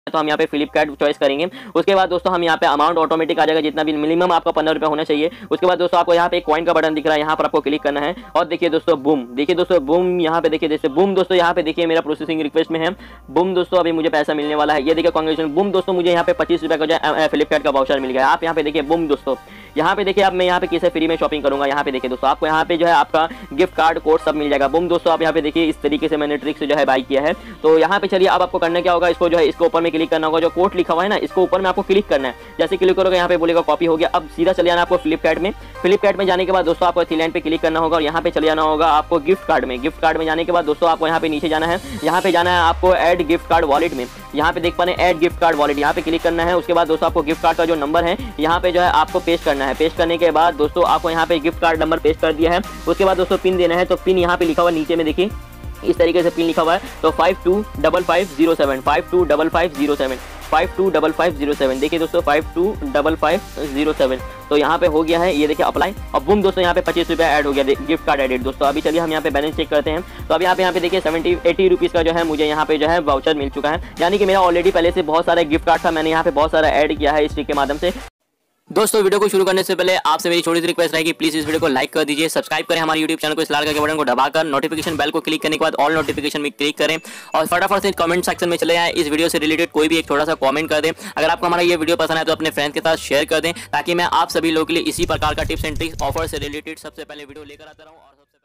तो हम यहाँ पे फ्लिपकार्ट चॉइस करेंगे। उसके बाद दोस्तों हम यहाँ पे अमाउंट ऑटोमेटिक आ जाएगा, जितना भी मिनिमम आपका 15 रुपये होना चाहिए। उसके बाद दोस्तों आपको यहाँ पे कॉइन का बटन दिख रहा है, यहाँ पर आपको क्लिक करना है और देखिए दोस्तों बूम, देखिए दोस्तों बूम, यहाँ पे देखिए जैसे बूम दोस्तों यहाँ पे देखिए मेरा प्रोसेसिंग रिक्वेस्ट में है। बूम दोस्तों अभी मुझे पैसा मिलने वाला है, ये देखिए कांग्रेचुलेशन। बूम दोस्तों मुझे यहाँ पे 25 रुपये का जो फ्लिपकार्ट का वाउचर मिल गया। आप यहाँ पे देखिए बूम दोस्तों, यहाँ पे देखिए अब मैं यहाँ पे किसे फ्री में शॉपिंग करूंगा। यहाँ पे देखिए दोस्तों आपको यहाँ पे जो है आपका गिफ्ट कार्ड कोड सब मिल जाएगा। बूम दोस्तों आप यहाँ पे देखिए इस तरीके से मैंने ट्रिक से जो है बाई किया है। तो यहाँ पे चलिए अब आपको करना क्या होगा, इसको जो है इसको ऊपर में क्लिक करना होगा, जो कोड लिखा हुआ है ना इसको ऊपर में आपको क्लिक करना है। जैसे क्लिक करोगे यहाँ पे बोलेगा कॉपी हो गया। अब सीधा चले जाना आपको फ्लिपकार्ट में। फ्लिपकार्ट में जाने के बाद दोस्तों आपको थ्री लाइन पे क्लिक करना होगा और यहाँ पे चले जाना होगा आपको गिफ्ट कार्ड में। गिफ्ट कार्ड में जाने के बाद दोस्तों आपको यहाँ पे नीचे जाना है, यहाँ पे जाना है आपको ऐड गिफ्ट कार्ड वॉलेट में। यहाँ पे देख पा रहे हैं ऐड गिफ्ट कार्ड वॉलेट, यहाँ पे क्लिक करना है। उसके बाद दोस्तों आपको गिफ्ट कार्ड का जो नंबर है यहाँ पे जो है आपको पेस्ट करना है। पेस्ट करने के बाद दोस्तों आपको यहाँ पे गिफ्ट कार्ड नंबर पेस्ट कर दिया है। उसके बाद दोस्तों पिन देना है, तो पिन यहाँ पे लिखा हुआ नीचे में देखिए इस तरीके से पिन लिखा हुआ है, तो 525507 525507 525507 देखिए दोस्तों 525507। तो यहाँ पे हो गया है, ये देखिए अप्लाई। और बूम दोस्तों यहाँ पे 25 रुपये ऐड हो गया, गिफ्ट कार्ड एडेड। दोस्तों अभी चलिए हम यहाँ पे बैलेंस चेक करते हैं। तो अब यहाँ पे देखिए 80 रुपीज़ का जो है मुझे यहाँ पे जो है वाउचर मिल चुका है, यानी कि मेरा ऑलरेडी पहले से बहुत सारा गिफ्ट कार्ड था, मैंने यहाँ पे बहुत सारा ऐड किया है इस ट्रिक के माध्यम से। दोस्तों वीडियो को शुरू करने से पहले आपसे मेरी छोटी सी रिक्वेस्ट रहेगी, प्लीज इस वीडियो को लाइक कर दीजिए, सब्सक्राइब करें हमारे यूट्यूब चैनल को, इस लाल कलर के बटन को दबाकर नोटिफिकेशन बेल को क्लिक करने के बाद ऑल नोटिफिकेशन में क्लिक करें और फटाफट से कमेंट सेक्शन में चले जाएं। इस वीडियो से रिलेटेड कोई भी एक छोटा सा कमेंट कर दें। अगर आपको हमारा ये वीडियो पसंद है तो अपने फ्रेंड्स के साथ शेयर कर दें, ताकि मैं आप सभी लोगों के लिए इसी प्रकार का टिप्स एंड ट्रिक्स ऑफर से रिलेटेड सबसे पहले वीडियो लेकर आता रहूं।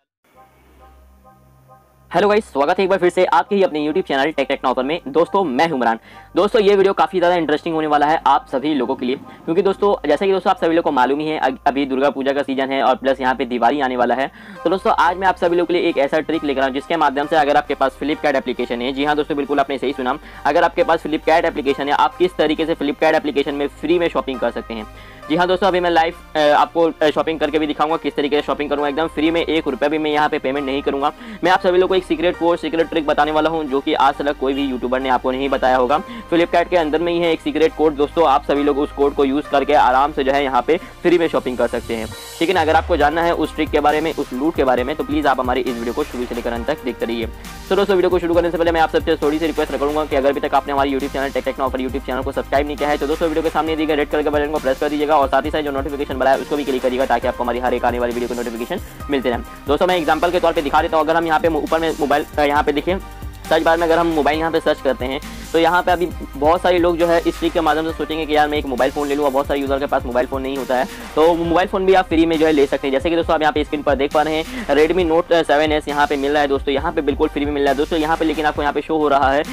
हेलो गाइस, स्वागत है एक बार फिर से आपके ही अपने YouTube चैनल टेक टेक्नोफर में। दोस्तों मैं हूं इमरान। दोस्तों ये वीडियो काफ़ी ज़्यादा इंटरेस्टिंग होने वाला है आप सभी लोगों के लिए, क्योंकि दोस्तों जैसे कि दोस्तों आप सभी लोगों को मालूम ही है अभी दुर्गा पूजा का सीजन है और प्लस यहाँ पे दिवाली आने वाला है। तो दोस्तों आज मैं आप सभी लोगों के लिए एक ऐसा ट्रिक लेकर आऊँ जिसके माध्यम से अगर आपके पास फ्लिपकार्ट एप्लीकेशन है, जी हाँ दोस्तों बिल्कुल आपने सही सुना, अगर आपके पास फ्लिपकार्ट एप्लीकेशन है, आप किस तरीके से फ्लिपकार्ट एप्लीकेशन में फ्री में शॉपिंग कर सकते हैं। जी हाँ दोस्तों, अभी मैं लाइव आपको शॉपिंग करके भी दिखाऊंगा किस तरीके से शॉपिंग करूंगा एकदम फ्री में। 1 रुपया भी मैं यहाँ पे पेमेंट नहीं करूंगा। मैं आप सभी लोगों को एक सीक्रेट कोड, सीक्रेट ट्रिक बताने वाला हूं जो कि आज तक कोई भी यूट्यूबर ने आपको नहीं बताया होगा। फ्लिपकार्ट के अंदर में ही है एक सीक्रेट कोड दोस्तों, आप सभी लोग उस कोड को यूज़ करके आराम से जो है यहाँ पे फ्री में शॉपिंग कर सकते हैं। ठीक है ना, अगर आपको जानना है उस ट्रिक के बारे में, उस लूट के बारे में, तो प्लीज़ आप हमारी इस वीडियो को शुरू से लेकर अंत तक देखते रहिए। तो दोस्तों वीडियो को शुरू करने से पहले मैं आप सबसे थोड़ी सी रिक्वेस्ट करूंगा कि अगर अभी तक आपने हमारे यूट्यूब चैनल टेक टेक्नोफर यूट्यूब चैनल को सब्सक्राइब नहीं किया है तो दोस्तों वीडियो के सामने दिए गए रेड कलर के बटन को प्रेस कर दीजिएगा और साथ ही साथ जो नोटिफिकेशन बना है उसको भी क्लिक करिएगा, ताकि आपको हमारी हर एक आने वाली वीडियो को नोटिफिकेशन मिलते रहे। दोस्तों मैं एग्जांपल के तौर पे दिखा देता हूँ। अगर हम यहाँ पे ऊपर में मोबाइल यहाँ पे देखिए सर्च बार में अगर हम मोबाइल यहाँ पे सर्च करते हैं तो यहाँ पे अभी बहुत सारे लोग जो है इस ट्रिक के माध्यम से सोचेंगे कि यार मैं एक मोबाइल फ़ोन ले लूँ, और बहुत सारे यूज़र के पास मोबाइल फ़ोन नहीं होता है, तो मोबाइल फ़ोन भी आप फ्री में जो है ले सकते हैं। जैसे कि दोस्तों आप यहाँ पे स्क्रीन पर देख पा रहे हैं Redmi Note 7S यहाँ पे मिल रहा है दोस्तों, यहाँ पे बिल्कुल फ्री में मिल रहा है दोस्तों। यहाँ पे लेकिन आपको यहाँ पे शो हो रहा है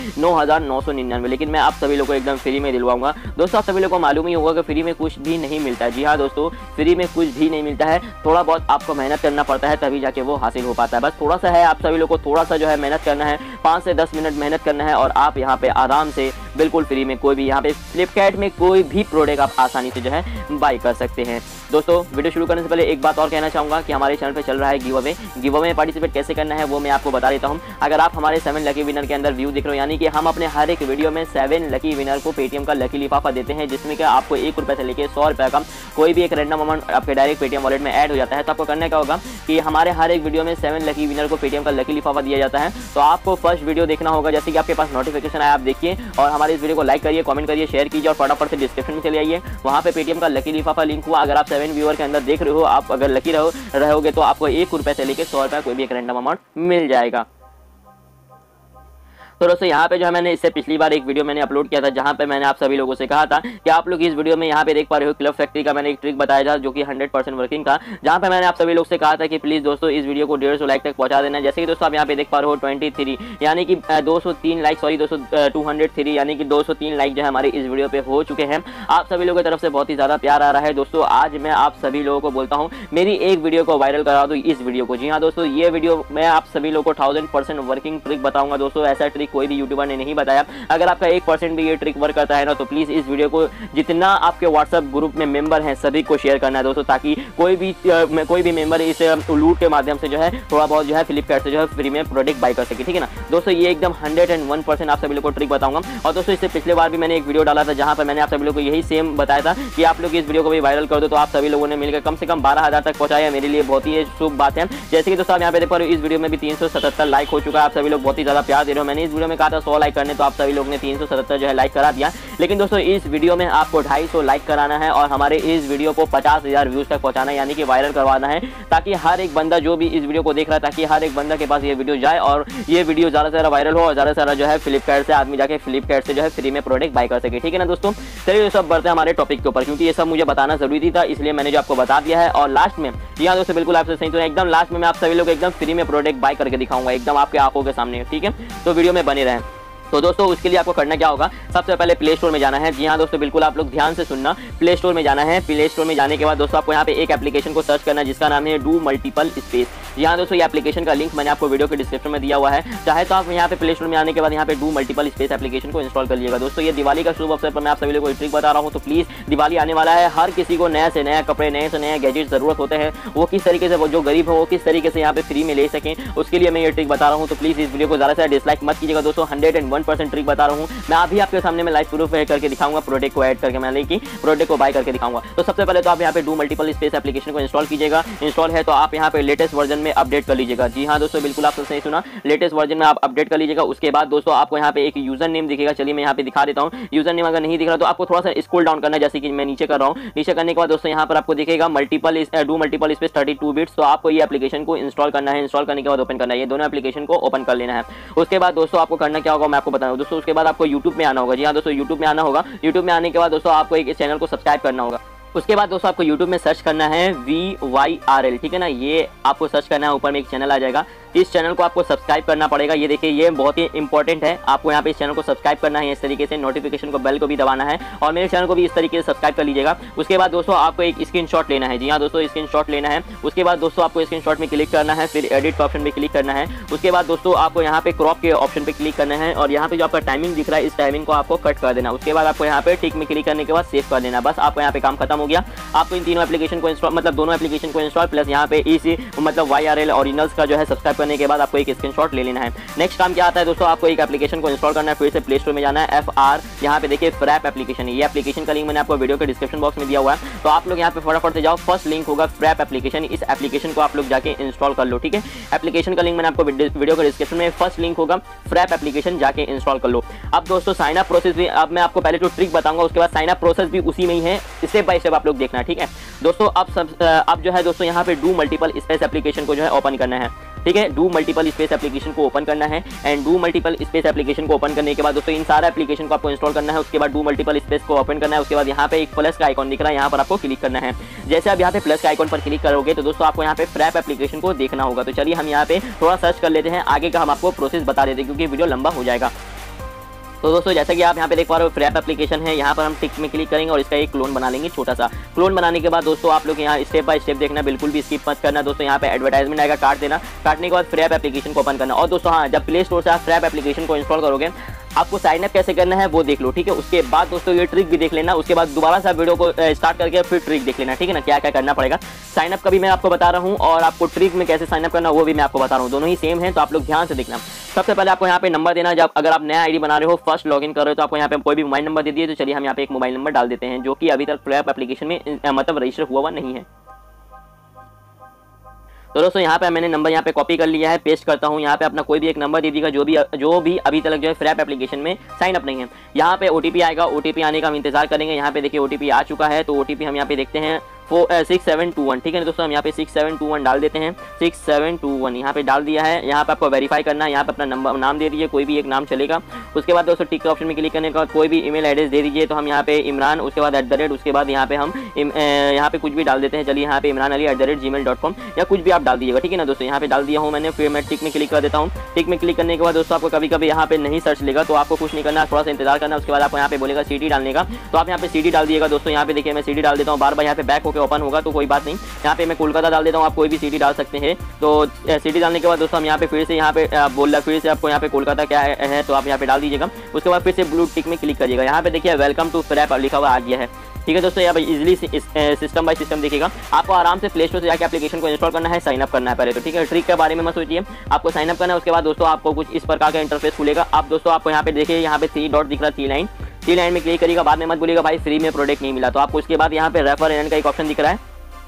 9,999, लेकिन मैं आप सभी लोगों को एकदम फ्री में दिलवाऊंगा। दोस्तों आप सभी लोगों को मालूम ही होगा कि फ्री में कुछ भी नहीं मिलता है। जी हाँ दोस्तों, फ्री में कुछ भी नहीं मिलता है, थोड़ा बहुत आपको मेहनत करना पड़ता है तभी जाके वो हासिल हो पाता है। बस थोड़ा सा है, आप सभी लोगों को थोड़ा सा जो है मेहनत करना है, 5 से 10 मिनट मेहनत करना है और आप यहाँ पे आराम से बिल्कुल फ्री में कोई भी यहाँ पे फ्लिपकार्ट में कोई भी प्रोडक्ट आप आसानी से जो है बाई कर सकते हैं। दोस्तों वीडियो शुरू करने से पहले एक बात और कहना चाहूँगा कि हमारे चैनल पे चल रहा है गिव अवे। गिव अवे में पार्टिसिपेट कैसे करना है वो मैं आपको बता देता हूँ। अगर आप हमारे 7 लकी विनर के अंदर व्यू दिख रहे हो, यानी कि हम अपने हर एक वीडियो में 7 लकी विनर को पेटीएम का लकी लिफाफा देते हैं, जिसमें कि आपको 1 रुपये से लेकर 100 रुपये का कोई भी एक रैंडम अमाउंट आपके डायरेक्ट पेटीएम वॉलेट में ऐड हो जाता है। तो आपको करना क्या होगा कि हमारे हर एक वीडियो में 7 लकी विनर को पेटीएम का लकी लिफाफा दिया जाता है। तो आपको फर्स्ट वीडियो देखना होगा, जैसे कि आपके पास नोटिफिकेशन आया आप देखिए और हमारे इस वीडियो को लाइक करिए, कमेंट करिए, शेयर कीजिए और फटाफट से डिस्क्रिप्शन में चले आइए, वहाँ पे पेटीएम का लकी लिफाफा लिंक हुआ। अगर आप 7 व्यूअर के अंदर देख रहे हो, आप अगर लकी रहोगे तो आपको 1 रुपये से लेकर 100 रुपये कोई भी एक रैंडम अमाउंट मिल जाएगा। तो दोस्तों यहाँ पे जो है मैंने इससे पिछली बार एक वीडियो मैंने अपलोड किया था, जहाँ पे मैंने आप सभी लोगों से कहा था कि आप लोग इस वीडियो में यहाँ पे देख पा रहे हो क्लब फैक्ट्री का मैंने एक ट्रिक बताया था जो कि 100% वर्किंग था, जहाँ पे मैंने आप सभी लोग से कहा था कि प्लीज़ दोस्तों इस वीडियो को 150 लाइक तक पहुँचा देना। जैसे कि दोस्तों आप यहाँ पे देख पा रहे हो 23 यानी कि 203 लाइक, सॉरी दोस्तों 203 यानी कि 203 लाइक जो है हमारे इस वीडियो पे हो चुके हैं। आप सभी लोगों की तरफ से बहुत ही ज़्यादा प्यार आ रहा है दोस्तों। आज मैं आप सभी लोगों को बोलता हूँ मेरी एक वीडियो को वायरल करा दो, इस वीडियो को। जी हाँ दोस्तों, ये वीडियो मैं आप सभी लोगों को 1000% वर्किंग ट्रिक बताऊँगा दोस्तों। ऐसा ट्रिक कोई भी यूट्यूबर ने नहीं बताया। अगर आपका 1% भी ये ट्रिक वर्क करता है ना, तो प्लीज इस वीडियो को जितना आपके व्हाट्सएप ग्रुप में मेंबर हैं सभी को शेयर करना है दोस्तों, ताकि कोई भी मेंबर इस लूट के माध्यम से जो है थोड़ा बहुत जो है फ्लिपकार्ट से जो है फ्री में प्रोडक्ट बाय कर सके। ठीक है ना दोस्तों, ये एकदम 101% आप सभी लोग को ट्रिक बताऊंगा। और दोस्तों इससे पिछले बार भी मैंने एक वीडियो डाला था जहां पर मैंने आप सभी लोग को यही सेम बताया था कि आप लोग इस वीडियो को भी वायरल कर दो। तो आप सभी लोगों ने मिलकर कम से कम 12,000 तक पहुंचाया, मेरे लिए बहुत ही शुभ बात है। जैसे कि दोस्तों आप यहाँ पे देख पा रहे हो इस वीडियो में भी 377 लाइक हो चुका है। आप सभी लोग बहुत ही ज्यादा प्यार दे रहे हो। मैंने इस वीडियो में कहा था 100 लाइक करने, तो आप सभी लोग ने 377 जो है लाइक करा दिया। लेकिन दोस्तों इस वीडियो में आपको 250 लाइक कराना है और हमारे इस वीडियो को 50,000 व्यूज तक पहुंचाना है, यानी कि वायरल करवाना है, ताकि हर एक बंदा जो भी इस वीडियो को देख रहा है, ताकि हर एक बंदा के पास ये वीडियो जाए और ये वीडियो ज़्यादा से ज़्यादा वायरल हो और ज़्यादा से ज़्यादा जो है फ्लिपकार्ट से आदमी जाके फ्लिपकार्ट से जो है फ्री में प्रोडक्ट बाय कर सके। ठीक है ना दोस्तों, चलिए सब बढ़ते हैं हमारे टॉपिक के ऊपर, क्योंकि ये सब मुझे बताना जरूरी था, इसलिए मैंने जो आपको बता दिया है। और लास्ट में, जी हाँ दोस्तों बिल्कुल आपसे सही, तो एकदम लास्ट में मैं आप सभी लोग एकदम फ्री में प्रोडक्ट बाय करके दिखाऊंगा, एकदम आपके आंखों के सामने। ठीक है, तो वीडियो में बने रहें। तो दोस्तों उसके लिए आपको करना क्या होगा, सबसे पहले प्ले स्टोर में जाना है। जी हाँ दोस्तों बिल्कुल आप लोग ध्यान से सुनना, प्ले स्टोर में जाना है। प्ले स्टोर में जाने के बाद दोस्तों आपको यहाँ पे एक एप्लीकेशन को सर्च करना है जिसका नाम है डू मल्टीपल स्पेस। जी हाँ दोस्तों, ये एप्लीकेशन का लिंक मैंने आपको वीडियो के डिस्क्रिप्शन में दिया हुआ है, चाहे तो आप यहाँ पे प्ले स्टोर में आने के बाद यहाँ पे डू मल्टीपल स्पेस एप्लीकेशन को इंस्टॉल कर लीजिएगा। दोस्तों ये दिवाली का शुभ अवसर पर मैं आप सभी लोगों को ट्रिक बता रहा हूँ, तो प्लीज़ दिवाली आने वाला है, हर किसी को नए से नए कपड़े, नए से नए गैजेट जरूरत होते हैं, वो किस तरीके से, वो जो गरीब हो वो किस तरीके से यहाँ पे फ्री में ले सकें, उसके लिए मैं ये ट्रिक बता रहा हूँ। तो प्लीज़ इस वीडियो को ज़्यादा से डिसलाइक मत कीजिएगा दोस्तों, 101% ट्रिक बता रहा हूँ मैं अभी आपके सामने में लाइव प्रूफ करके दिखाऊंगा, प्रोडक्ट को ऐड करके मैंने कि प्रोडक्ट को बाय करके दिखाऊंगा। तो सबसे पहले तो आप यहाँ पे डू मल्टीपल स्पेस एप्लीकेशन को इंस्टॉल कीजिएगा। इंस्टॉल है तो आप यहाँ पे लेटेस्ट वर्जन में अपडेट कर लीजिएगा। जी हाँ दोस्तों बिल्कुल आपने सही सुना, लेटेस्ट वर्जन में आप अपडेट कर लीजिएगा। उसके बाद दोस्तों आपको यहाँ पे एक यूजर नेम दिखेगा, चलिए मैं यहाँ पे दिखा देता हूँ। यूजर नेम अगर नहीं दिख रहा तो आपको थोड़ा सा स्क्रॉल डाउन करना है, जैसे कि मैं नीचे कर रहा हूँ। नीचे करने के बाद दोस्तों यहाँ पर आपको दिखेगा डू मल्टीपल स्पेस 32 बिट्स, तो आपको ये एप्लीकेशन को इंस्टॉल करना है। इंस्टॉल करने के बाद ओपन करना है, ये दोनों एप्लीकेशन को ओपन कर लेना है। उसके बाद दोस्तों आपको करना क्या होगा मैं आपको बताऊँ दोस्तों। उसके बाद आपको यूट्यूब में आना होगा। जी हाँ दोस्तों यूट्यूब में आना होगा। यूट्यूब में आने के बाद दोस्तों आपको एक चैनल को सब्सक्राइब करना होगा। उसके बाद दोस्तों आपको यूट्यूब में सर्च करना है VYRL, ठीक है ना, ये आपको सर्च करना है, ऊपर में एक चैनल आ जाएगा, इस चैनल को आपको सब्सक्राइब करना पड़ेगा। ये देखिए ये बहुत ही इंपॉर्टेंट है, आपको यहाँ पे इस चैनल को सब्सक्राइब करना है, इस तरीके से नोटिफिकेशन को बेल को भी दबाना है और मेरे चैनल को भी इस तरीके से सब्सक्राइब कर लीजिएगा। उसके बाद दोस्तों आपको एक स्क्रीनशॉट लेना है। जी हाँ दोस्तों स्क्रीनशॉट लेना है। उसके बाद दोस्तों आपको स्क्रीनशॉट में क्लिक करना है, फिर एडिट का ऑप्शन पे क्लिक करना है। उसके बाद दोस्तों आपको यहाँ पे क्रॉप के ऑप्शन पे क्लिक करना है और यहाँ पे जो आपका टाइमिंग दिख रहा है इस टाइमिंग को आपको कट कर देना। उसके बाद आपको यहाँ पे टिक में क्लिक करने के बाद सेव कर देना। बस आपको यहाँ पे काम खत्म हो गया। आपको इन तीनों एप्लीकेशन को इंस्टॉल, मतलब दोनों एप्लीकेशन को इंस्टॉल प्लस यहाँ पे इसी मतलब YRL ओरिजिनल्स का जो है सब्सक्राइब करने के बाद आपको एक स्क्रीनशॉट ले लेना है। नेक्स्ट काम क्या आता है दोस्तों, आपको एक एप्लीकेशन को इंस्टॉल करना है, फिर से प्ले स्टोर में जाना है। FR यहाँ पे देखिए फ्रैप एप्लीकेशन है, ये एप्लीकेशन का लिंक मैंने आपको वीडियो के डिस्क्रिप्शन बॉक्स में दिया हुआ है, तो आप लोग यहाँ पे फटाफट से जाओ। फर्स्ट लिंक होगा फ्रैप एप्लीकेशन, इस एप्लीकेशन को आप लोग जाके इंस्टॉल कर लो। ठीक है, एप्लीकेशन का लिंक मैंने आपको वीडियो के डिस्क्रिप्शन में, फर्स्ट लिंक होगा फ्रैप एप्लीकेशन, जाके इंस्टॉल कर लो। अब दोस्तों साइन अप प्रोसेस भी, अब मैं आपको पहले जो ट्रिक बताऊंगा उसके बाद साइन अप प्रोसेस भी उसी में ही है, स्टेप बाय स्टेप आप लोग देखना है। ठीक है दोस्तों, अब जो है दोस्तों यहाँ पे डू मल्टीपल स्पेस एप्लीकेशन को जो है ओपन करना है। ठीक है, डू मल्टीपल स्पेस एप्लीकेशन को ओपन करना है and do multiple space application को ओपन करने के बाद दोस्तों इन सारा एप्लीकेशन को आपको इंस्टॉल करना है। उसके बाद डू मल्टीपल स्पेस को ओपन करना है। उसके बाद यहाँ पे एक प्लस का आइकॉन दिख रहा है, यहाँ पर आपको क्लिक करना है। जैसे आप यहाँ पे प्लस का आइकॉन पर क्लिक करोगे तो दोस्तों आपको यहाँ पे फ्रैप एप्लीकेशन को देखना होगा। तो चलिए हम यहाँ पे थोड़ा सर्च कर लेते हैं, आगे का हम आपको प्रोसेस बता देते हैं क्योंकि वीडियो लंबा हो जाएगा। तो दोस्तों जैसा कि आप यहाँ पे देख पा रहे हो फ्रैप एप्लीकेशन है, यहाँ पर हम टिक में क्लिक करेंगे और इसका एक क्लोन बना लेंगे छोटा सा। क्लोन बनाने के बाद दोस्तों आप लोग यहाँ स्टेप बाय स्टेप देखना, बिल्कुल भी स्किप मत करना। दोस्तों यहाँ पे एडवर्टाइजमेंट आएगा, काट देना। काटने के बाद फ्रैप एप्लीकेशन को ओपन करना। और दोस्तों हाँ, जब प्ले स्टोर से आप फ्रैप एप्लीकेशन को इंस्टॉल करोगे आपको साइन अप कैसे करना है वो देख लो। ठीक है, उसके बाद दोस्तों ये ट्रिक भी देख लेना। उसके बाद दोबारा से वीडियो को स्टार्ट करके फिर ट्रिक देख लेना। ठीक है ना, क्या क्या करना पड़ेगा। साइन अप का भी मैं आपको बता रहा हूँ और आपको ट्रिक में कैसे साइन अप करना वो भी मैं आपको बता रहा हूँ, दोनों ही सेम है, तो आप लोग ध्यान से देखना। सबसे पहले आपको यहाँ पे नंबर देना, जब अगर आप नया आईडी बना रहे हो, फर्स्ट लॉगिन कर रहे हो, तो आपको यहाँ पे कोई भी मोबाइल नंबर दे दिए। तो चलिए हम यहाँ पे एक मोबाइल नंबर डाल देते हैं जो कि अभी तक फ्रैप एप्लीकेशन में मतलब रजिस्टर हुआ नहीं है। तो दोस्तों यहाँ पे मैंने नंबर यहाँ पे कॉपी कर लिया है, पेस्ट करता हूँ। यहाँ पे अपना कोई भी एक नंबर दे दीजिएगा जो भी अभी तक जो है फ्रैप एप्लीकेशन में साइन अप नहीं है। यहाँ पे OTP आएगा, OTP आने का हम इंतजार करेंगे। यहाँ पे देखिए OTP आ चुका है, तो OTP हम यहाँ पे देखते हैं 6721। ठीक है दोस्तों, हम यहाँ पे 6721 डाल देते हैं। 6721 यहाँ पे डाल दिया है। यहाँ पे आपको वेरीफाई करना है, यहाँ पे अपना नंबर नाम दे दीजिए, कोई भी एक नाम चलेगा। उसके बाद दोस्तों टिक के ऑप्शन में क्लिक करने के बाद कोई भी ईमेल एड्रेस दे दीजिए। तो हम यहाँ पे इमरान, उसके बाद @ उसके बाद यहाँ पे हम यहाँ पे कुछ भी डाल देते हैं। चलिए यहाँ पे इमरान अली @gmail.com या कुछ भी आप डाल दीजिएगा। ठीक है ना दोस्तों, यहाँ पे डाल दिया हूँ मैंने। फिर मैं टिक में क्लिक कर देता हूँ। टिक में क्लिक करने के बाद दोस्तों आपको कभी कभी यहाँ पे नहीं सर्च लेगा, तो आपको कुछ नहीं करना, थोड़ा सा इंतजार करना। उसके बाद आपको यहाँ पे बोलेगा CD डालने का, तो आप यहाँ पे CD डाल दिएगा। दोस्तों यहाँ पे देखिए मैं CD डाल देता हूँ, बार बार यहाँ पे बैक होकर ओपन होगा तो कोई बात नहीं। यहाँ पे मैं कोलकाता डाल देता हूँ, आप कोई भी CD डाल सकते हैं। तो CD डालने के बाद दोस्तों हम यहाँ पे फिर से यहाँ पे बोल रहा फिर से आपको यहाँ पे कोलकाता क्या है, तो आप यहाँ पे डाल दीजिएगा। उसके बाद फिर से ब्लू टिक में क्लिक करिएगा। यहाँ पे देखिए वेलकम टू फ्रैप लिखा हुआ आ गया है। ठीक है दोस्तों, यहाँ पे इजीली सिस्टम बाय सिस्टम देखिएगा। आपको आराम से प्ले स्टोर से जाकर एप्लीकेशन को इंस्टॉल करना है, साइन अप करना है पहले तो। ठीक है, ट्रिक के बारे में मत सोचिए, आपको साइन अप करना है। उसके बाद दोस्तों आपको कुछ इस प्रकार का इंटरफेस खुलेगा। अब दोस्तों आपको यहाँ पे देखिए, यहाँ पे 3 डॉट दिख रहा है, 3 लाइन में क्लिक करिएगा। बाद में मत बोलिएगा भाई फ्री में प्रोडक्ट नहीं मिला, तो आपको उसके बाद यहाँ पे रेफर एंड का एक ऑप्शन दिख रहा है,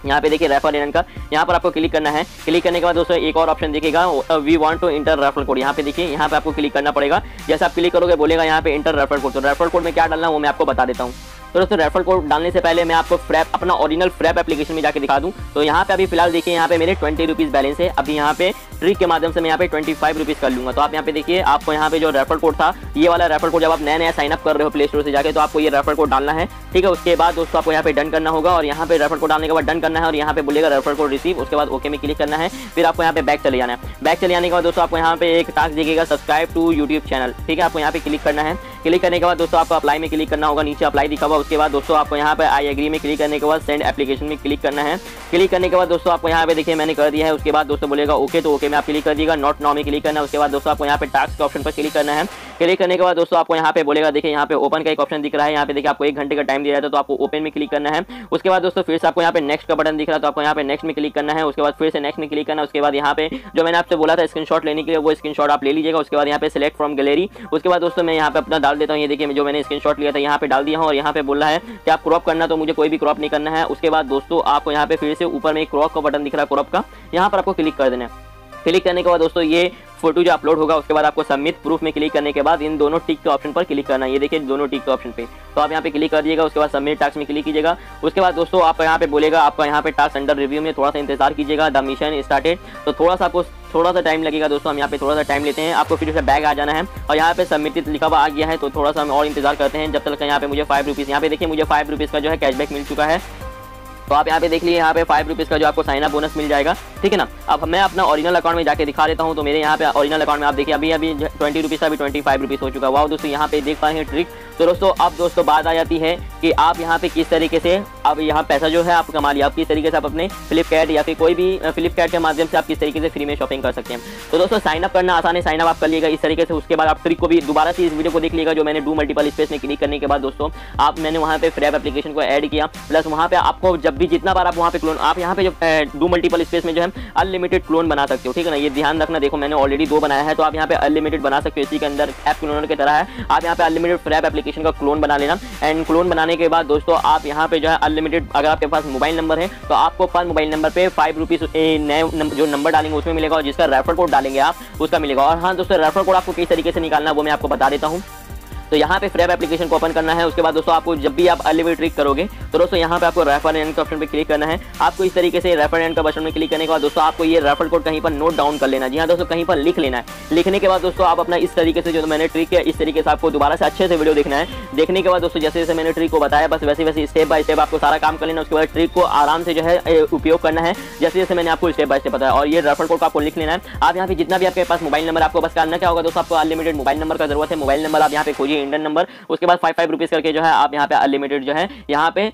यहाँ पे देखिए रेफर एरन का, यहाँ पर आपको क्लिक करना है। क्लिक करने के बाद दोस्तों एक और ऑप्शन दिखेगा, we want to enter referral code. यहाँ पे देखिए, यहाँ पे आपको क्लिक करना पड़ेगा। जैसे आप क्लिक करोगे बोलेगा यहाँ पे इंटर रेफरल कोड। तो रेफरल कोड में क्या डालना है वो मैं आपको बता देता हूँ। तो दोस्तों रेफरल कोड डालने से पहले मैं आपको फ्रैप, अपना ओरिजिनल फ्रैप एप्लीकेशन में जाके दिखा दूं। तो यहाँ पे अभी फिलहाल देखिए, यहाँ पे मेरे 20 रुपीज़ बैलेंस है। अभी यहाँ पे ट्रिक के माध्यम से मैं यहाँ पे 25 रुपीज़ कर लूँगा। तो आप यहाँ पे देखिए, आपको यहाँ पे जो रेफरल कोड था, ये वाला रेफरल कोड, जब आप नया साइन अप कर रहे हो प्ले स्टोर से जाके, तो आपको ये रेफरल कोड डालना है, ठीक है। उसके बाद दोस्तों आपको यहाँ पे डन करना होगा, और यहाँ पे रेफरल कोड डालने के बाद डन करना है, और यहाँ पे बोलेगा रेफरल कोड रिसीव। उसके बाद ओके में क्लिक करना है। फिर आपको यहाँ पे बैक चले जाना है। बैक चले जाने के बाद दोस्तों आपको यहाँ पे एक टास्क दिखेगा, सब्सक्राइब टू यूट्यूब चैनल, ठीक है। आपको यहाँ पे क्लिक करना है। क्लिक करने के बाद दोस्तों आपको अप्लाई में क्लिक करना होगा, नीचे अप्लाई दिखा हुआ। उसके बाद दोस्तों आपको यहाँ पे आई एग्री में क्लिक करने के बाद सेंड एप्लीकेशन में क्लिक करना है। क्लिक करने के बाद दोस्तों आपको यहाँ पे देखिए मैंने कर दिया है। उसके बाद दोस्तों बोलेगा ओके, तो ओके में आप क्लिक कर दिएगा। नॉट नाउ में क्लिक करना है। उसके बाद दोस्तों आपको यहाँ पे टास्क के ऑप्शन पर क्लिक करना है। क्लिक करने के बाद दोस्तों आपको यहाँ पे बोलेगा, देखिए यहाँ पे ओपन का एक ऑप्शन दिख रहा है। यहाँ पे देखिए आपको 1 घंटे का टाइम दिया जाता है, तो आपको ओपन में क्लिक करना है। उसके बाद दोस्तों फिर से आपको यहाँ पे नेक्स्ट का बटन दिख रहा है, तो आपको यहाँ पे नेक्स्ट में क्लिक करना है। उसके बाद फिर से नेक्स्ट में क्लिक करना है। उसके बाद यहाँ पे जो मैंने आपसे बोला था स्क्रीनशॉट लेने के लिए, वो स्क्रीनशॉट आप ले लीजिएगा। उसके बाद यहाँ पे सिलेक्ट फ्रॉम गैलरी। उसके बाद दोस्तों मैं यहाँ पे अपना डाल देता हूँ। ये देखिए जो मैंने स्क्रीनशॉट लिया था यहाँ पे डाल दिया हूँ, और यहाँ पे बोल रहा है कि आप क्रॉप करना, तो मुझे कोई भी क्रॉप नहीं करना है। उसके बाद दोस्तों आपको यहाँ पे फिर से ऊपर में एक क्रॉप का बटन दिख रहा है, क्रॉप का, यहाँ पर आपको क्लिक कर देना है। क्लिक करने के बाद दोस्तों ये फोटो जो अपलोड होगा, उसके बाद आपको सबमिट प्रूफ में क्लिक करने के बाद इन दोनों टिक के ऑप्शन पर क्लिक करना है। ये देखिए दोनों टिक के ऑप्शन पे, तो आप यहाँ पे क्लिक कर दिएगा। उसके बाद सबमिट टास्क में क्लिक कीजिएगा। उसके बाद दोस्तों आप यहाँ पे बोलेगा आपका यहाँ पे टास्क अंडर रिव्यू में, थोड़ा सा इंतजार कीजिएगा। द मिशन स्टार्टेड, तो थोड़ा सा टाइम लगेगा दोस्तों। हम यहाँ पे थोड़ा सा टाइम लेते हैं। आपको फिर से बैग आ जाना है, और यहाँ पे सबमिटेड लिखा हुआ आ गया है, तो थोड़ा सा हम और इंतजार करते हैं जब तक यहाँ पे मुझे 5 रुपीज़, यहाँ पे देखिए मुझे 5 रुपीज़ का जो है कैशबैक मिल चुका है। तो आप यहाँ पे देख लीजिए, यहाँ पे 5 रुपीज़ का जो आपको साइन अप बोनस मिल जाएगा, ठीक है ना। अब मैं अपना ओरिजिनल अकाउंट में जाके दिखा देता हूँ। तो मेरे यहाँ पे ओरिजिनल अकाउंट में आप देखिए अभी 20 रुपीज़ का, अभी 25 रुपीज़ हो चुका है। वाह दोस्तों, यहाँ पे देख पाए हैं ट्रिक। तो दोस्तों अब दोस्तों बात आ जाती है कि आप यहाँ पे किस तरीके से अब यहाँ पैसा जो है आप कमा लिया, आप किस तरीके से आप अपने फ्लिपकार्ट या फिर कोई भी फ्लिपकार्ट के माध्यम से आप किस तरीके से फ्री में शॉपिंग कर सकते हैं। तो दोस्तों साइन अप करना आसान है, साइन अप आप कर लीजिएगा इस तरीके से। उसके बाद आप ट्रिक को भी दोबारा से इस वीडियो को देख लीजिएगा, जो मैंने डू मल्टीपल स्पेस में क्लिक करने के बाद दोस्तों मैंने वहाँ पे फ्रैप एप्लीकेशन को ऐड किया। प्लस वहाँ पे आपको जब भी जितना बार आप वहाँ पे क्लोन, आप यहाँ पे जो डू मल्टीपल स्पेस में जो है अनलिमिटेड क्लोन बना सकते हो, ठीक है ना। ये ध्यान रखना, देखो मैंने ऑलरेडी 2 बनाया है, तो आप यहाँ पे अनलिमिटेड बना सकते हो। इसी के अंदर ऐप क्लोनर की तरह है, आप यहाँ पे अनलिमिटेड फ्रैप एप्लीकेशन का क्लोन बना लेना। एंड क्लोन बनाने के बाद दोस्तों आप यहाँ पे जो है अनलिमिटेड, अगर आपके पास मोबाइल नंबर है तो आपको पर मोबाइल नंबर पे 5 रुपीज़ नए जो नंबर डालेंगे उसमें मिलेगा, और जिसका रेफर कोड डालेंगे आप उसका मिलेगा। और हाँ दोस्तों, रेफर कोड आपको किस तरीके से निकालना है वो मैं आपको बता देता हूँ। तो यहाँ पे फ्रैप एप्लीकेशन को ओपन करना है। उसके बाद दोस्तों आपको जब भी आप अनलिमिटेड ट्रिक करोगे, तो दोस्तों यहाँ पे आपको रेफर एंड के ऑप्शन पे क्लिक करना है। आपको इस तरीके से रेफर एंड का बटन में क्लिक करने के बाद दोस्तों आपको ये रेफर कोड कहीं पर नोट डाउन कर लेना है। जी हाँ दोस्तों, कहीं पर लिख लेना है। लिखने के बाद दोस्तों आप अपना इस तरीके से जो मैंने ट्रिक किया, इस तरीके से आपको दोबारा से अच्छे से वीडियो देखना है। देखने के बाद दोस्तों जैसे जैसे मैंने ट्रिक को बताया, बस वैसे वैसे स्टेप बाय स्टेप आपको सारा काम कर लेना। उसके बाद ट्रिक को आराम से जो है उपयोग करना है, जैसे जैसे मैंने आपको स्टेप बाय स्टेप बताया। और ये रेफर कोड को आपको लिख लेना है। आप यहाँ पे जितना भी आपके पास मोबाइल नंबर, आपको बस करना क्या होगा दोस्तों, आपको अनलिमिटेड मोबाइल नंबर का जरूरत है। मोबाइल नंबर आप यहाँ पे खोजिए, इंडियन नंबर। उसके बाद 5 रुपीज़ करके जो है आप यहाँ पे अनलिमिटेड जो है यहाँ पे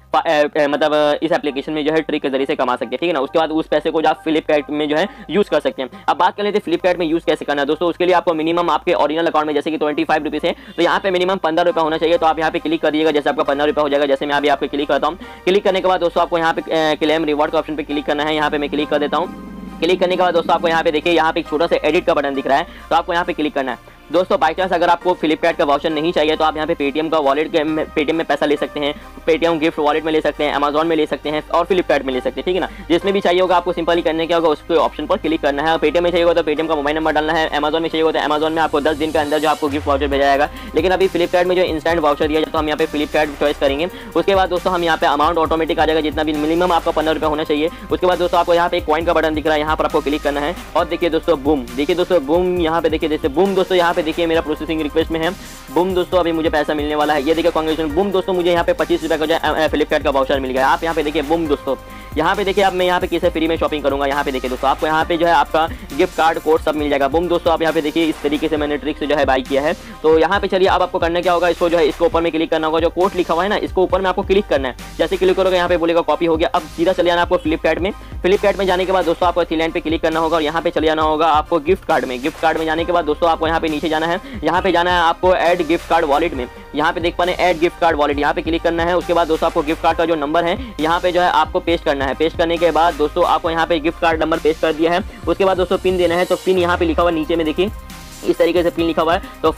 मतलब इस एप्लीकेशन में जो है ट्रिक के जरिए से कमा सकते हैं, ठीक है ना। उसके बाद उस पैसे को जो आप फ्लिपकार्ट में जो है यूज कर सकते हैं। अब बात कर लेते हैं फ्लिपकार्ट में यूज कैसे करना है दोस्तों। उसके लिए आपको मिनिमम आपके ओरिजिनल अकाउंट में जैसे कि 25 रुपीज़ है, तो यहाँ पे मिनिमम 15 रुपये होना चाहिए। तो आप यहाँ पे क्लिक कर दिएगा, जैसे आपका 15 रुपये हो जाएगा। जैसे मैं अभी आपको क्लिक करता हूँ। क्लिक करने के बाद दोस्तों आपको यहाँ पे क्लेम रिवॉर्ड का ऑप्शन पे क्लिक करना है। यहाँ पे मैं क्लिक कर देता हूँ। क्लिक करने के बाद दोस्तों आपको यहाँ पे देखिए, यहाँ पे एक छोटा सा एडिट का बटन दिख रहा है, तो आपको यहाँ पे क्लिक करना है। दोस्तों बाई चांस अगर आपको फ्लिपकार्ट का वाउचर नहीं चाहिए, तो आप यहाँ पे पेटीएम का वॉलेट के पेटीएम में पैसा ले सकते हैं, पेटीएम गिफ्ट वॉलेट में ले सकते हैं, अमेजॉन में ले सकते हैं, और फ्लिपकार्ट में ले सकते हैं, ठीक है ना। जिसमें भी चाहिए होगा आपको सिंपली करने क्या होगा, उसके ऑप्शन पर क्लिक करना है। पेटीएम में चाहिए होगा तो पेटीएम का मोबाइल नंबर डालना है, अमेजॉन में चाहिए होगा तो अमेजॉन में आपको 10 दिन के अंदर जो आपको गिफ्ट वाउचर भेजा जाएगा। लेकिन अभी फ्लिपकार्ट में जो इंस्टेंट वाउचर दिया जाए, तो हम यहाँ पे फ्लिपकार्ट चॉइस करेंगे। उसके बाद दोस्तों हम यहाँ पे अमाउंट ऑटोमेटिक आ जाएगा, जितना भी मिनिमम आपका 15 रुपये होना चाहिए। उसके बाद दोस्तों आपको यहाँ पे कॉइन का बटन दिख रहा है, यहाँ पर आपको क्लिक करना है। और देखिए दोस्तों बूम, देखिए दोस्तों बूम, यहाँ पे देखिए जैसे बूम दोस्तों, यहाँ पे देखिए मेरा प्रोसेसिंग रिक्वेस्ट में है। बूम दोस्तों अभी मुझे पैसा मिलने वाला है। ये देखिए कांग्रेचुलेशन। बूम दोस्तों मुझे यहाँ पे 25 रुपये का जो फ्लिपकार्ट का वाउचर मिल गया। आप यहाँ पे देखिए बूम दोस्तों, यहाँ पे देखिए अब मैं यहाँ पे किसे फ्री में शॉपिंग करूंगा। यहाँ पे देखिए दोस्तों आपको यहाँ पे जो है आपका गिफ्ट कार्ड कोड सब मिल जाएगा। बूम दोस्तों आप यहाँ पे देखिए इस तरीके से मैंने ट्रिक से जो है बाई किया है। तो यहाँ पे चलिए अब आपको करना क्या होगा, इसको जो है इसको ऊपर में क्लिक करना होगा, जो कोड लिखा हुआ है ना, इसको ऊपर में आपको क्लिक करना है। जैसे क्लिक करोगे यहाँ पे बोलेगा कॉपी हो गया। अब सीधा चले जाना आपको फ्लिपकार्ट में। फ्लिपकार्ट में जाने के बाद दोस्तों आपको थ्री लाइन पे क्लिक करना होगा, और यहाँ पे चले जाना होगा आपको गिफ्ट कार्ड में। गिफ्ट कार्ड में जाने के बाद दोस्तों आपको यहाँ पे नीचे जाना है, यहाँ पे जाना है आपको ऐड गिफ्ट कार्ड वॉलेट में। यहाँ पे देख पा रहे हैं ऐड गिफ्ट कार्ड वॉलेट, यहाँ पे क्लिक करना है। उसके बाद दोस्तों आपको गिफ्ट कार्ड का जो नंबर है यहाँ पे जो है आपको पेस्ट करना है। पेस्ट करने के बाद दोस्तों आपको यहाँ पे गिफ्ट कार्ड नंबर पेस्ट कर दिया है। उसके बाद दोस्तों पिन देना है, तो पिन यहाँ पे लिखा हुआ नीचे में देखिए इस तरीके से पिन लिखा हुआ है, तो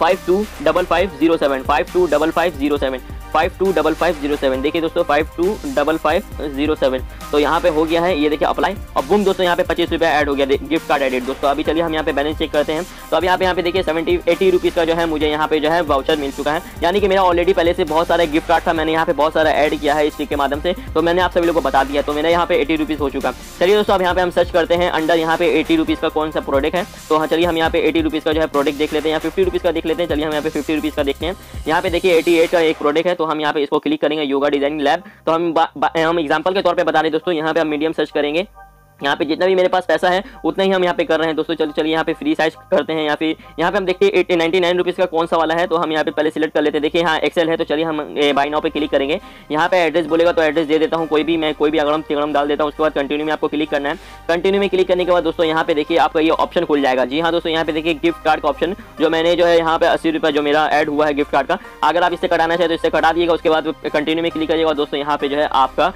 525507 525507 525507। देखिए दोस्तों 525507, तो यहाँ पे हो गया है, ये देखिए अप्लाई, और बूम दोस्तों यहाँ पे 25 रुपये ऐड हो गया, गिफ्ट कार्ड एडेड दोस्तों। अभी चलिए हम यहाँ पे बैलेंस चेक करते हैं। तो अब यहाँ पे देखिए 80 रुपीज़ का जो है मुझे यहाँ पे जो है वाउचर मिल चुका है, यानी कि मेरा ऑलरेडी पहले से बहुत सारा गिफ्ट कार्ड था, मैंने यहाँ पे बहुत सारा ऐड किया है इस ट्रिक के माध्यम से, तो मैंने आप सभी लोगों को बता दिया। तो मेरा यहाँ पे 80 रुपीज़ हो चुका। चलिए दोस्तों अब यहाँ पे हम सर्च करते हैं अंडर यहाँ पे 80 रुपीज़ का कौन सा प्रोडक्ट है। तो हाँ चलिए हम यहाँ पे 80 रुपीज़ का जो है प्रोडक्ट देख लेते हैं, या 50 रुपीज़ का देख लेते हैं। चलिए हम यहाँ पे 50 रुपीज़ का देखते हैं। यहाँ पे देखिए 88 का एक प्रोडक्ट है, तो हम यहाँ पे इसको क्लिक करेंगे, योगा डिजाइनिंग लैब। तो हम एग्जाम्पल के तौर पर बता रहे दोस्तों, यहाँ पे हम मीडियम सर्च करेंगे, यहाँ पे जितना भी मेरे पास पैसा है उतना ही हम यहाँ पे कर रहे हैं दोस्तों। चलिए यहाँ पे फ्री साइज करते हैं, या फिर यहाँ पे हम देखते हैं 99 रुपीज़ का कौन सा वाला है, तो हम यहाँ पे पहले सिलेक्ट कर लेते हैं। देखिए यहाँ एक्सेल है, तो चलिए हम बाय नाउ पे क्लिक करेंगे। यहाँ पे एड्रेस बोलेगा तो एड्रेस दे देता हूँ, कोई भी मैं कोई भी अगड़म तिगड़म डाल देता हूँ। उसके बाद कंटिन्यू में आपको क्लिक करना है। कंटिन्यू में क्लिक करने के बाद दोस्तों यहाँ पे देखिए आपका ये ऑप्शन खुल जाएगा। जी हाँ दोस्तों, यहाँ पे देखिए गिफ्ट कार्ड का ऑप्शन, जो मैंने जो है यहाँ पे 80 रुपये जो मेरा ऐड हुआ है गिफ्ट कार्ड का, अगर आप इससे कटाना चाहे तो इससे कटा दिएगा। उसके बाद कंटिन्यू में क्लिक करिएगा दोस्तों, यहाँ पे जो है आपका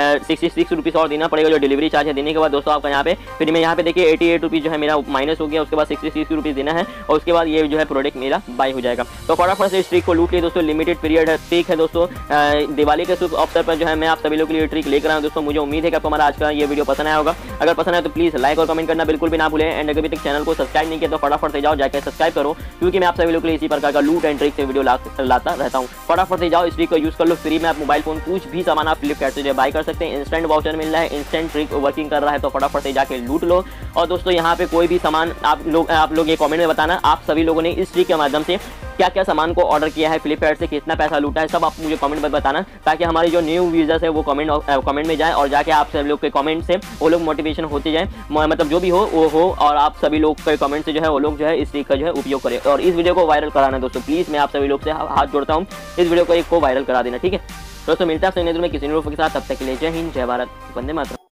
66 रुपीज़ और देना पड़ेगा, जो डिलीवरी चार्ज है। देने के बाद दोस्तों आपका यहाँ पे फिर मैं यहाँ पे देखिए 88 रुपीज़ जो है मेरा माइनस हो गया। उसके बाद 66 रुपीज़ देना है, और उसके बाद ये जो है प्रोडक्ट मेरा बाय हो जाएगा। तो फटाफट से इस ट्रिक को लूट लिए दोस्तों। लिमिटेड पीरियड है, ट्रिक है दोस्तों। दिवाली के शुभ अवसर पर जो है मैं आप सभी लोगों के लिए ट्रिक लेकर आया हूं दोस्तों। मुझे उम्मीद है कि आपको हमारा आज का ये वीडियो पसंद आया होगा। अगर पसंद आए तो प्लीज़ लाइक और कमेंट करना बिल्कुल भी ना भूलें। एंड अगर तक चैनल को सब्सक्राइब नहीं किया तो फटाफट से जाओ, जाकर सब्सक्राइब करो, क्योंकि मैं आप सभी लोगों के लिए इसी प्रकार का लूट एंड ट्रिक से वीडियो लाता रहता हूँ। फटाफट से जाओ, इस ट्रिक को यूज़ कर लो फ्री में। आप मोबाइल फोन कुछ भी सामान आप फ्लिपकार्ट से बाय कर सकते हैं। इंस्टेंट वाउचर मिल रहा है, इंस्टेंट ट्रिक वर्किंग कर रहा है, तो फटाफट से जाके लूट लो। और दोस्तों यहाँ पे कोई भी सामान आप लोग ये कमेंट में बताना आप सभी लोगों ने इस ट्रिक के माध्यम से क्या क्या सामान को ऑर्डर किया है, फ्लिपकार्ट से कितना पैसा लूटा है, सब आप मुझे कमेंट में बताना, ताकि हमारे जो न्यू यूजर्स है वो कमेंट में जाए, और जाके आप सभी लोग के कमेंट से वो लोग मोटिवेशन होते जाए, मतलब जो भी हो वो हो, और आप सभी लोग के कमेंट से जो है वो लोग जो है इस ट्रिक का जो है उपयोग करें। और इस वीडियो को वायरल कराना दोस्तों, प्लीज़ मैं आप सभी लोग से हाथ जोड़ता हूँ, इस वीडियो को वायरल करा देना, ठीक है दोस्तों। मिलता है आपसे नए वीडियो में किसी नए के साथ, तब तक के लिए जय हिंद, जय भारत, वंदे मातरम।